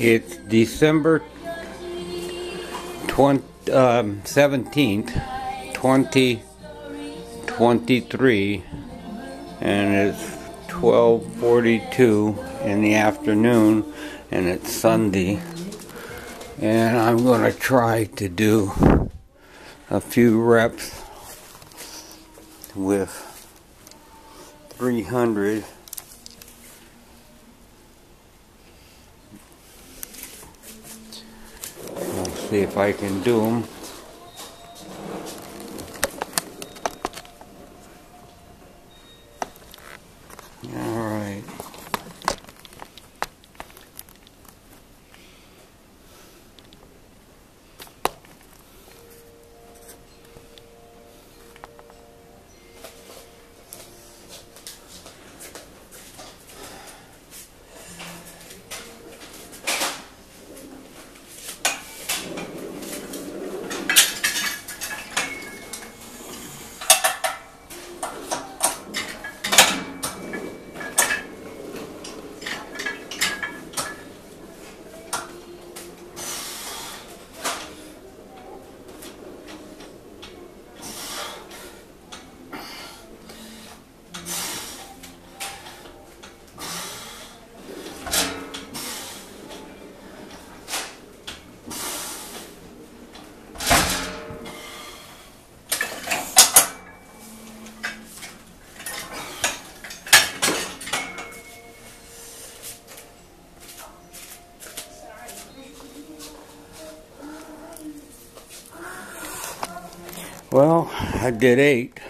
It's December 17th, 2023, and it's 12:42 in the afternoon, and it's Sunday, and I'm going to try to do a few reps with 300. See if I can do them. All right. Well, I did 8.